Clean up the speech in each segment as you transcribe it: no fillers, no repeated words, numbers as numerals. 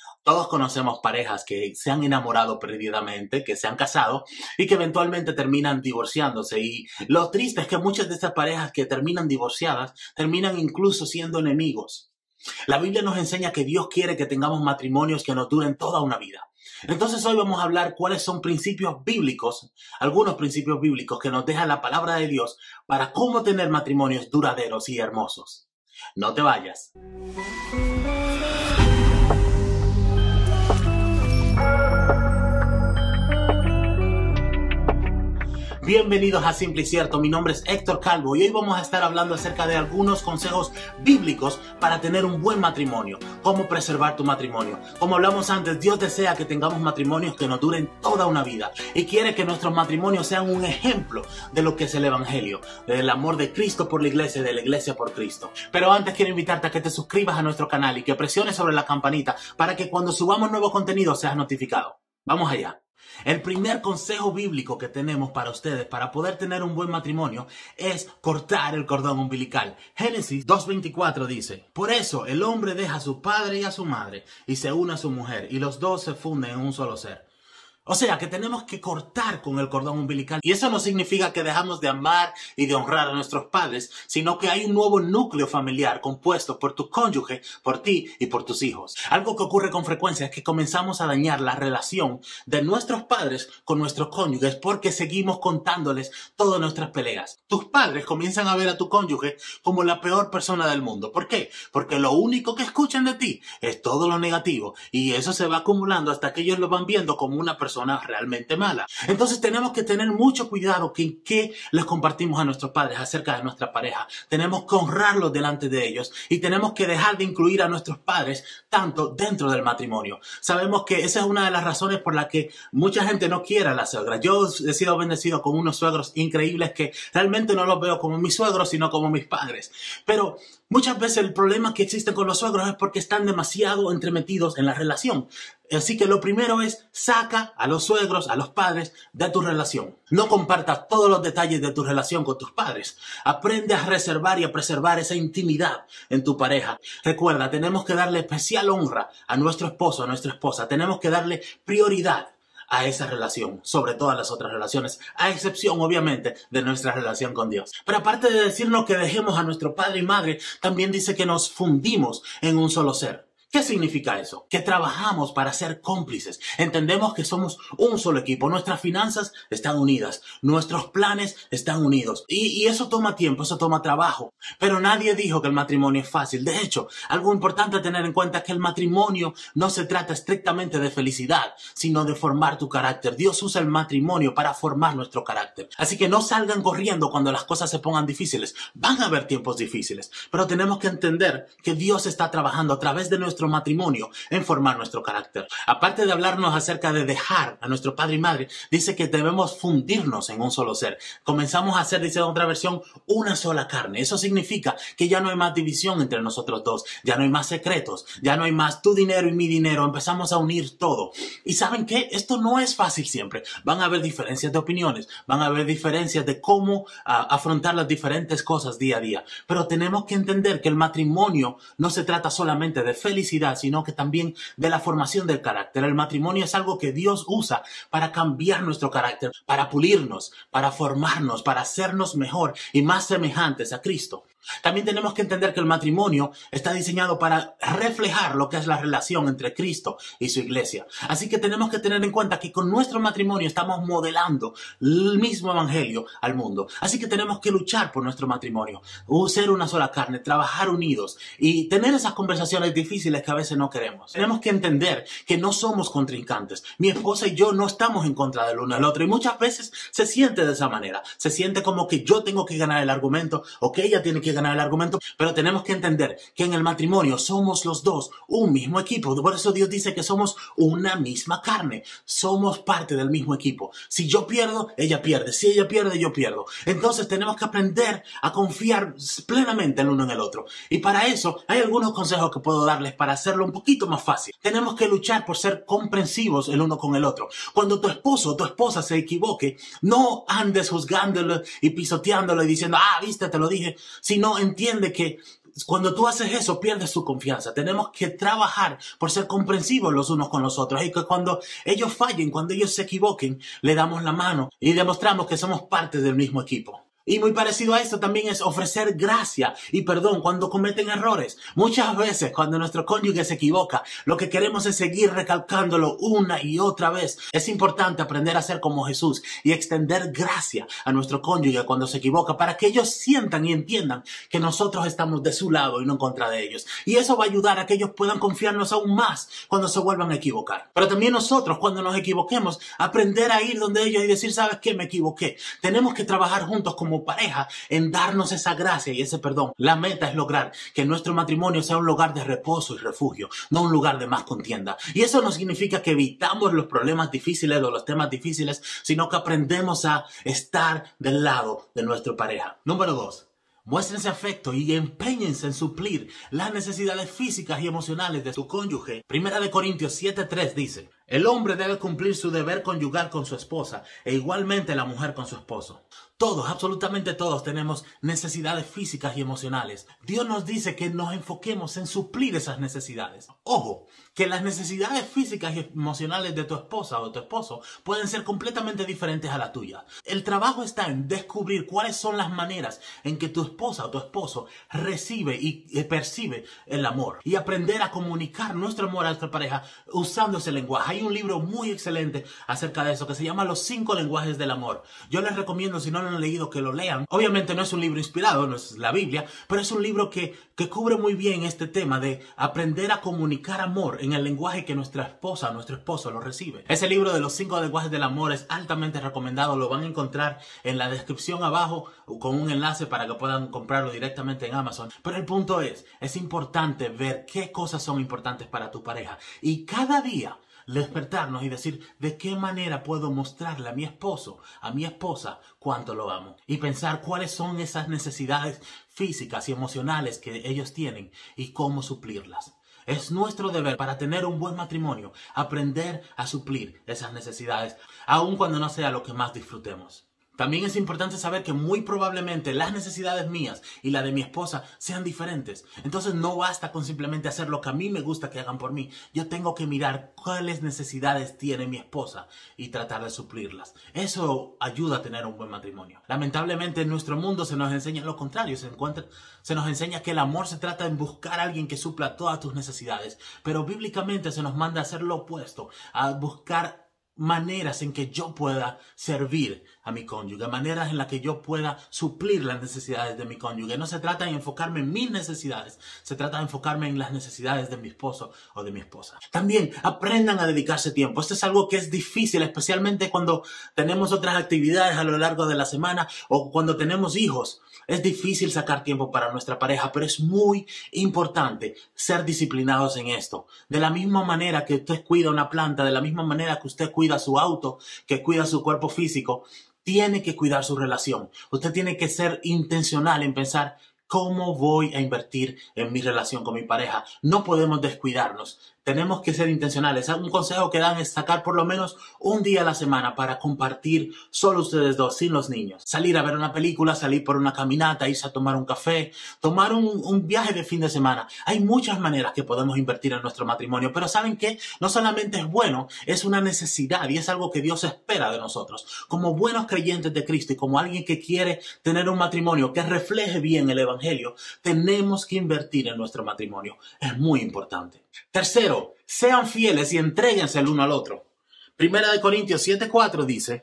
Todos conocemos parejas que se han enamorado perdidamente, que se han casado y que eventualmente terminan divorciándose. Y lo triste es que muchas de estas parejas que terminan divorciadas terminan incluso siendo enemigos. La Biblia nos enseña que Dios quiere que tengamos matrimonios que nos duren toda una vida. Entonces hoy vamos a hablar cuáles son principios bíblicos, algunos principios bíblicos que nos deja la palabra de Dios para cómo tener matrimonios duraderos y hermosos. No te vayas. Bienvenidos a Simple y Cierto, mi nombre es Héctor Calvo y hoy vamos a estar hablando acerca de algunos consejos bíblicos para tener un buen matrimonio, cómo preservar tu matrimonio. Como hablamos antes, Dios desea que tengamos matrimonios que nos duren toda una vida y quiere que nuestros matrimonios sean un ejemplo de lo que es el Evangelio, del amor de Cristo por la iglesia y de la iglesia por Cristo. Pero antes quiero invitarte a que te suscribas a nuestro canal y que presiones sobre la campanita para que cuando subamos nuevo contenido seas notificado. Vamos allá. El primer consejo bíblico que tenemos para ustedes para poder tener un buen matrimonio es cortar el cordón umbilical. Génesis 2:24 dice: por eso el hombre deja a su padre y a su madre y se une a su mujer y los dos se funden en un solo ser. O sea que tenemos que cortar con el cordón umbilical. Y eso no significa que dejamos de amar y de honrar a nuestros padres, sino que hay un nuevo núcleo familiar compuesto por tu cónyuge, por ti y por tus hijos. Algo que ocurre con frecuencia es que comenzamos a dañar la relación de nuestros padres con nuestros cónyuges porque seguimos contándoles todas nuestras peleas. Tus padres comienzan a ver a tu cónyuge como la peor persona del mundo. ¿Por qué? Porque lo único que escuchan de ti es todo lo negativo y eso se va acumulando hasta que ellos lo van viendo como una persona realmente mala. Entonces tenemos que tener mucho cuidado en qué les compartimos a nuestros padres acerca de nuestra pareja. Tenemos que honrarlos delante de ellos y tenemos que dejar de incluir a nuestros padres tanto dentro del matrimonio. Sabemos que esa es una de las razones por la que mucha gente no quiere a la suegra. Yo he sido bendecido con unos suegros increíbles que realmente no los veo como mis suegros, sino como mis padres. Pero muchas veces el problema que existe con los suegros es porque están demasiado entremetidos en la relación. Así que lo primero es saca a los suegros, a los padres de tu relación. No compartas todos los detalles de tu relación con tus padres. Aprende a reservar y a preservar esa intimidad en tu pareja. Recuerda, tenemos que darle especial honra a nuestro esposo, a nuestra esposa. Tenemos que darle prioridad a esa relación, sobre todas las otras relaciones, a excepción, obviamente, de nuestra relación con Dios. Pero aparte de decirnos que dejemos a nuestro padre y madre, también dice que nos fundimos en un solo ser. ¿Qué significa eso? Que trabajamos para ser cómplices. Entendemos que somos un solo equipo. Nuestras finanzas están unidas. Nuestros planes están unidos. Y eso toma tiempo, eso toma trabajo. Pero nadie dijo que el matrimonio es fácil. De hecho, algo importante a tener en cuenta es que el matrimonio no se trata estrictamente de felicidad, sino de formar tu carácter. Dios usa el matrimonio para formar nuestro carácter. Así que no salgan corriendo cuando las cosas se pongan difíciles. Van a haber tiempos difíciles. Pero tenemos que entender que Dios está trabajando a través de nuestro matrimonio en formar nuestro carácter. Aparte de hablarnos acerca de dejar a nuestro padre y madre, dice que debemos fundirnos en un solo ser. Comenzamos a hacer, dice otra versión, una sola carne. Eso significa que ya no hay más división entre nosotros dos, ya no hay más secretos, ya no hay más tu dinero y mi dinero. Empezamos a unir todo. Y ¿saben qué? Esto no es fácil siempre. Van a haber diferencias de opiniones, van a haber diferencias de cómo afrontar las diferentes cosas día a día. Pero tenemos que entender que el matrimonio no se trata solamente de felicidad, sino que también de la formación del carácter. El matrimonio es algo que Dios usa para cambiar nuestro carácter, para pulirnos, para formarnos, para hacernos mejor y más semejantes a Cristo. También tenemos que entender que el matrimonio está diseñado para reflejar lo que es la relación entre Cristo y su iglesia. Así que tenemos que tener en cuenta que con nuestro matrimonio estamos modelando el mismo evangelio al mundo. Así que tenemos que luchar por nuestro matrimonio, ser una sola carne, trabajar unidos y tener esas conversaciones difíciles que a veces no queremos. Tenemos que entender que no somos contrincantes. Mi esposa y yo no estamos en contra del uno del otro y muchas veces se siente de esa manera. Se siente como que yo tengo que ganar el argumento o que ella tiene que ganar el argumento, pero tenemos que entender que en el matrimonio somos los dos un mismo equipo. Por eso Dios dice que somos una misma carne, somos parte del mismo equipo. Si yo pierdo, ella pierde. Si ella pierde, yo pierdo. Entonces tenemos que aprender a confiar plenamente el uno en el otro. Y para eso hay algunos consejos que puedo darles para hacerlo un poquito más fácil. Tenemos que luchar por ser comprensivos el uno con el otro. Cuando tu esposo o tu esposa se equivoque, no andes juzgándolo y pisoteándolo y diciendo, viste, te lo dije, sino entiende que cuando tú haces eso, pierdes su confianza. Tenemos que trabajar por ser comprensivos los unos con los otros y que cuando ellos fallen, cuando ellos se equivoquen, le damos la mano y demostramos que somos parte del mismo equipo. Y muy parecido a esto también es ofrecer gracia y perdón cuando cometen errores. Muchas veces cuando nuestro cónyuge se equivoca, lo que queremos es seguir recalcándolo una y otra vez. Es importante aprender a ser como Jesús y extender gracia a nuestro cónyuge cuando se equivoca para que ellos sientan y entiendan que nosotros estamos de su lado y no en contra de ellos. Y eso va a ayudar a que ellos puedan confiarnos aún más cuando se vuelvan a equivocar. Pero también nosotros, cuando nos equivoquemos, aprender a ir donde ellos y decir, ¿sabes qué? Me equivoqué. Tenemos que trabajar juntos como pareja en darnos esa gracia y ese perdón. La meta es lograr que nuestro matrimonio sea un lugar de reposo y refugio, no un lugar de más contienda. Y eso no significa que evitamos los problemas difíciles o los temas difíciles, sino que aprendemos a estar del lado de nuestra pareja. Número 2. Muéstrense afecto y empeñense en suplir las necesidades físicas y emocionales de su cónyuge. Primera de Corintios 7:3 dice, el hombre debe cumplir su deber conyugal con su esposa e igualmente la mujer con su esposo. Todos, absolutamente todos, tenemos necesidades físicas y emocionales. Dios nos dice que nos enfoquemos en suplir esas necesidades. Ojo, que las necesidades físicas y emocionales de tu esposa o tu esposo pueden ser completamente diferentes a la tuya. El trabajo está en descubrir cuáles son las maneras en que tu esposa o tu esposo recibe y percibe el amor. Y aprender a comunicar nuestro amor a nuestra pareja usando ese lenguaje. Hay un libro muy excelente acerca de eso que se llama Los 5 lenguajes del amor. Yo les recomiendo, si no lo han leído, que lo lean. Obviamente no es un libro inspirado, no es la Biblia, pero es un libro que cubre muy bien este tema de aprender a comunicar amor en el lenguaje que nuestra esposa, nuestro esposo lo recibe. Ese libro de Los 5 lenguajes del amor es altamente recomendado. Lo van a encontrar en la descripción abajo con un enlace para que puedan comprarlo directamente en Amazon. Pero el punto es importante ver qué cosas son importantes para tu pareja y cada día despertarnos y decir de qué manera puedo mostrarle a mi esposo, a mi esposa, cuánto lo amo. Y pensar cuáles son esas necesidades físicas y emocionales que ellos tienen y cómo suplirlas. Es nuestro deber para tener un buen matrimonio aprender a suplir esas necesidades, aun cuando no sea lo que más disfrutemos. También es importante saber que muy probablemente las necesidades mías y la de mi esposa sean diferentes. Entonces no basta con simplemente hacer lo que a mí me gusta que hagan por mí. Yo tengo que mirar cuáles necesidades tiene mi esposa y tratar de suplirlas. Eso ayuda a tener un buen matrimonio. Lamentablemente en nuestro mundo se nos enseña lo contrario. Se nos enseña que el amor se trata en buscar a alguien que supla todas tus necesidades. Pero bíblicamente se nos manda a hacer lo opuesto, a buscar maneras en que yo pueda servir a mi cónyuge, maneras en las que yo pueda suplir las necesidades de mi cónyuge. No se trata de enfocarme en mis necesidades, se trata de enfocarme en las necesidades de mi esposo o de mi esposa. También aprendan a dedicarse tiempo. Esto es algo que es difícil, especialmente cuando tenemos otras actividades a lo largo de la semana o cuando tenemos hijos. Es difícil sacar tiempo para nuestra pareja, pero es muy importante ser disciplinados en esto. De la misma manera que usted cuida una planta, de la misma manera que usted cuida su auto, que cuida su cuerpo físico, tiene que cuidar su relación. Usted tiene que ser intencional en pensar cómo voy a invertir en mi relación con mi pareja. No podemos descuidarnos. Tenemos que ser intencionales. Un consejo que dan es sacar por lo menos un día a la semana para compartir solo ustedes dos, sin los niños. Salir a ver una película, salir por una caminata, irse a tomar un café, tomar un viaje de fin de semana. Hay muchas maneras que podemos invertir en nuestro matrimonio, pero ¿saben qué? No solamente es bueno, es una necesidad y es algo que Dios espera de nosotros. Como buenos creyentes de Cristo y como alguien que quiere tener un matrimonio que refleje bien el Evangelio, tenemos que invertir en nuestro matrimonio. Es muy importante. Tercero, sean fieles y entréguense el uno al otro. Primera de Corintios 7:4 dice,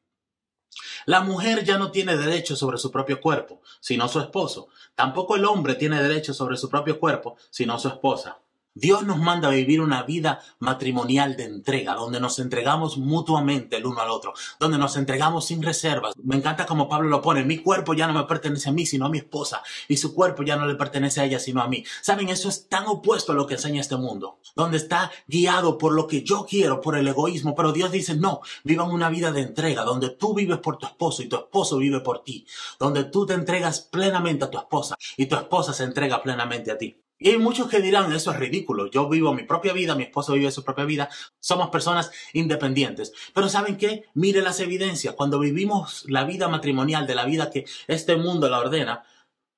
la mujer ya no tiene derecho sobre su propio cuerpo, sino su esposo. Tampoco el hombre tiene derecho sobre su propio cuerpo, sino su esposa. Dios nos manda a vivir una vida matrimonial de entrega, donde nos entregamos mutuamente el uno al otro, donde nos entregamos sin reservas. Me encanta como Pablo lo pone, mi cuerpo ya no me pertenece a mí, sino a mi esposa, y su cuerpo ya no le pertenece a ella, sino a mí. ¿Saben? Eso es tan opuesto a lo que enseña este mundo, donde está guiado por lo que yo quiero, por el egoísmo, pero Dios dice, no, vivan una vida de entrega, donde tú vives por tu esposo y tu esposo vive por ti, donde tú te entregas plenamente a tu esposa y tu esposa se entrega plenamente a ti. Y hay muchos que dirán, eso es ridículo, yo vivo mi propia vida, mi esposo vive su propia vida, somos personas independientes. Pero ¿saben qué? Mire las evidencias, cuando vivimos la vida matrimonial de la vida que este mundo la ordena,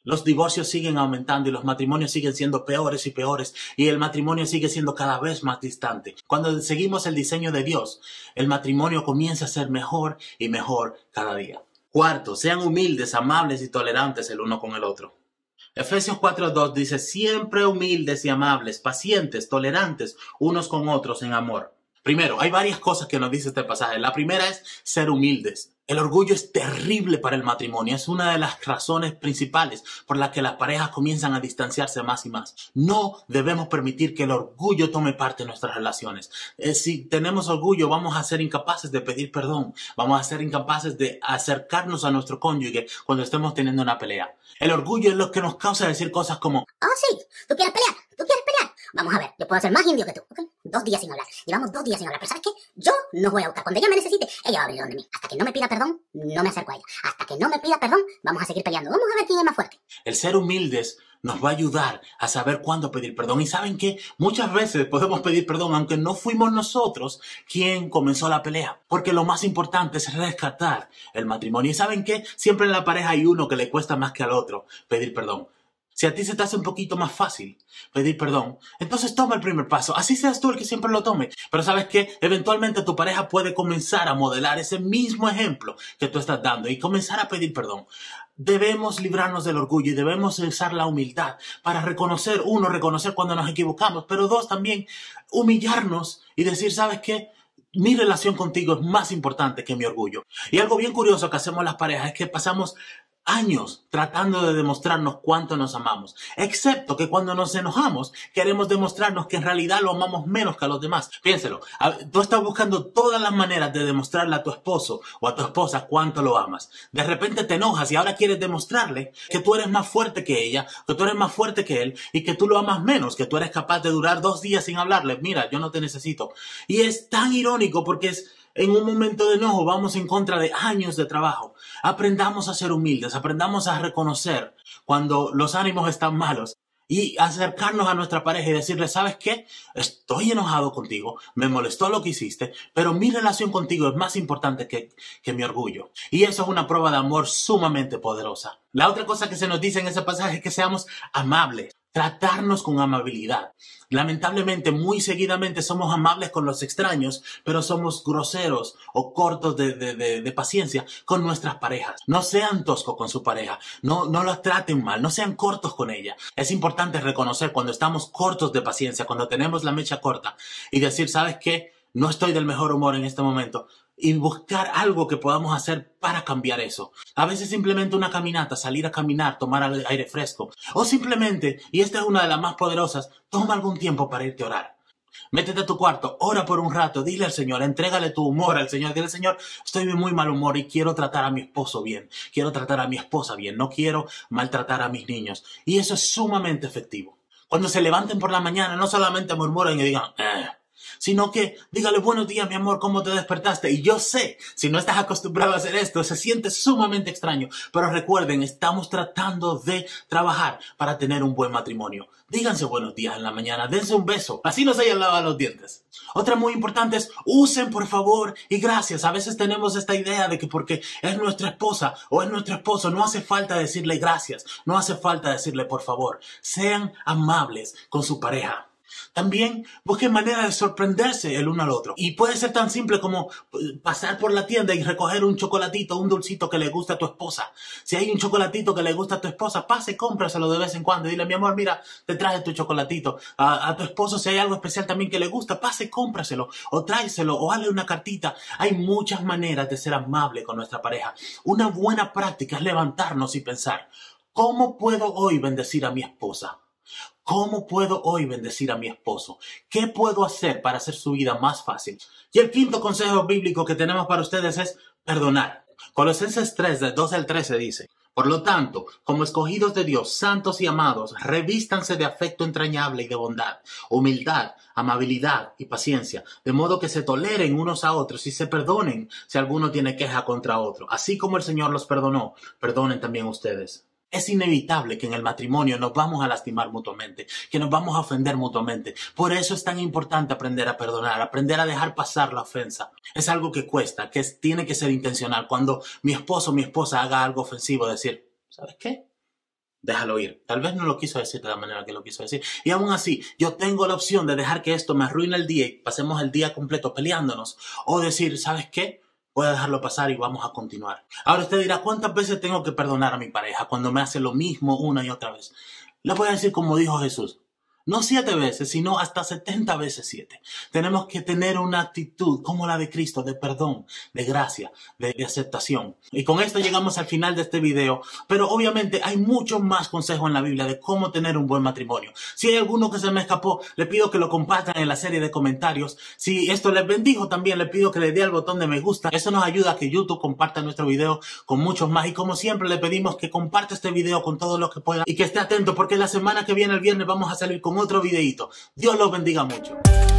Los divorcios siguen aumentando y los matrimonios siguen siendo peores y peores y el matrimonio sigue siendo cada vez más distante. Cuando seguimos el diseño de Dios, el matrimonio comienza a ser mejor y mejor cada día. Cuarto, sean humildes, amables y tolerantes el uno con el otro. Efesios 4:2 dice, siempre humildes y amables, pacientes, tolerantes unos con otros en amor. Primero, hay varias cosas que nos dice este pasaje. La primera es ser humildes. El orgullo es terrible para el matrimonio. Es una de las razones principales por las que las parejas comienzan a distanciarse más y más. No debemos permitir que el orgullo tome parte en nuestras relaciones. Si tenemos orgullo, vamos a ser incapaces de pedir perdón. Vamos a ser incapaces de acercarnos a nuestro cónyuge cuando estemos teniendo una pelea. El orgullo es lo que nos causa decir cosas como, sí, tú quieres pelear, Vamos a ver, yo puedo ser más indio que tú, ¿ok? 2 días sin hablar. Llevamos 2 días sin hablar. Pero ¿sabes qué? Yo no voy a buscar. Cuando ella me necesite, ella va a abrir donde mí. Hasta que no me pida perdón, no me acerco a ella. Hasta que no me pida perdón, vamos a seguir peleando. Vamos a ver quién es más fuerte. El ser humildes nos va a ayudar a saber cuándo pedir perdón. Y ¿saben qué? Muchas veces podemos pedir perdón aunque no fuimos nosotros quien comenzó la pelea. Porque lo más importante es rescatar el matrimonio. ¿Y saben qué? Siempre en la pareja hay uno que le cuesta más que al otro pedir perdón. Si a ti se te hace un poquito más fácil pedir perdón, entonces toma el primer paso. Así seas tú el que siempre lo tome. Pero ¿sabes qué? Eventualmente tu pareja puede comenzar a modelar ese mismo ejemplo que tú estás dando y comenzar a pedir perdón. Debemos librarnos del orgullo y debemos usar la humildad para reconocer cuando nos equivocamos, pero 2, también humillarnos y decir, ¿sabes qué? Mi relación contigo es más importante que mi orgullo. Y algo bien curioso que hacemos las parejas es que pasamos años tratando de demostrarnos cuánto nos amamos, excepto que cuando nos enojamos queremos demostrarnos que en realidad lo amamos menos que a los demás. Piénselo, tú estás buscando todas las maneras de demostrarle a tu esposo o a tu esposa cuánto lo amas. De repente te enojas y ahora quieres demostrarle que tú eres más fuerte que ella, que tú eres más fuerte que él y que tú lo amas menos, que tú eres capaz de durar 2 días sin hablarle. Mira, yo no te necesito. Y es tan irónico porque en un momento de enojo vamos en contra de años de trabajo. Aprendamos a ser humildes, aprendamos a reconocer cuando los ánimos están malos y acercarnos a nuestra pareja y decirle, ¿sabes qué? Estoy enojado contigo, me molestó lo que hiciste, pero mi relación contigo es más importante que mi orgullo. Y eso es una prueba de amor sumamente poderosa. La otra cosa que se nos dice en ese pasaje es que seamos amables. Tratarnos con amabilidad. Lamentablemente, muy seguidamente somos amables con los extraños, pero somos groseros o cortos de paciencia con nuestras parejas. No sean toscos con su pareja, no la traten mal, no sean cortos con ella. Es importante reconocer cuando estamos cortos de paciencia, cuando tenemos la mecha corta y decir, ¿sabes qué? No estoy del mejor humor en este momento. Y buscar algo que podamos hacer para cambiar eso. A veces simplemente una caminata, salir a caminar, tomar aire fresco. O simplemente, y esta es una de las más poderosas, toma algún tiempo para irte a orar. Métete a tu cuarto, ora por un rato, dile al Señor, entrégale tu humor al Señor. Dile al Señor, estoy de muy mal humor y quiero tratar a mi esposo bien. Quiero tratar a mi esposa bien. No quiero maltratar a mis niños. Y eso es sumamente efectivo. Cuando se levanten por la mañana, no solamente murmuren y digan, sino que dígale, buenos días, mi amor, ¿cómo te despertaste? Y yo sé, si no estás acostumbrado a hacer esto, se siente sumamente extraño. Pero recuerden, estamos tratando de trabajar para tener un buen matrimonio. Díganse buenos días en la mañana, dense un beso, así no se hayan lavado los dientes. Otra muy importante es, usen por favor y gracias. A veces tenemos esta idea de que porque es nuestra esposa o es nuestro esposo, no hace falta decirle gracias, no hace falta decirle por favor. Sean amables con su pareja. También busquen manera de sorprenderse el uno al otro. Y puede ser tan simple como pasar por la tienda y recoger un chocolatito, un dulcito que le gusta a tu esposa. Si hay un chocolatito que le gusta a tu esposa, pase y cómpraselo de vez en cuando. Dile, mi amor, mira, te traje tu chocolatito. A tu esposo, si hay algo especial también que le gusta, pase y cómpraselo. O tráeselo, o hazle una cartita. Hay muchas maneras de ser amable con nuestra pareja. Una buena práctica es levantarnos y pensar, ¿cómo puedo hoy bendecir a mi esposa? ¿Cómo puedo hoy bendecir a mi esposo? ¿Qué puedo hacer para hacer su vida más fácil? Y el quinto consejo bíblico que tenemos para ustedes es perdonar. Colosenses 3, del 12 al 13 dice, por lo tanto, como escogidos de Dios, santos y amados, revístanse de afecto entrañable y de bondad, humildad, amabilidad y paciencia, de modo que se toleren unos a otros y se perdonen si alguno tiene queja contra otro. Así como el Señor los perdonó, perdonen también ustedes. Es inevitable que en el matrimonio nos vamos a lastimar mutuamente, que nos vamos a ofender mutuamente. Por eso es tan importante aprender a perdonar, aprender a dejar pasar la ofensa. Es algo que cuesta, tiene que ser intencional. Cuando mi esposo o mi esposa haga algo ofensivo, decir, ¿sabes qué? déjalo ir. Tal vez no lo quiso decir de la manera que lo quiso decir. Y aún así, yo tengo la opción de dejar que esto me arruine el día y pasemos el día completo peleándonos. O decir, ¿sabes qué? Voy a dejarlo pasar y vamos a continuar. Ahora usted dirá, ¿cuántas veces tengo que perdonar a mi pareja cuando me hace lo mismo una y otra vez? Le voy a decir como dijo Jesús. No 7 veces, sino hasta 70 veces 7. Tenemos que tener una actitud como la de Cristo, de perdón, de gracia, de aceptación. Y con esto llegamos al final de este video. Pero obviamente hay muchos más consejos en la Biblia de cómo tener un buen matrimonio. Si hay alguno que se me escapó, le pido que lo compartan en la serie de comentarios. Si esto les bendijo, también le pido que le dé al botón de me gusta. Eso nos ayuda a que YouTube comparta nuestro video con muchos más. Y como siempre le pedimos que comparta este video con todos los que puedan. Y que esté atento porque la semana que viene, el viernes, vamos a salir con otro videito. Dios los bendiga mucho.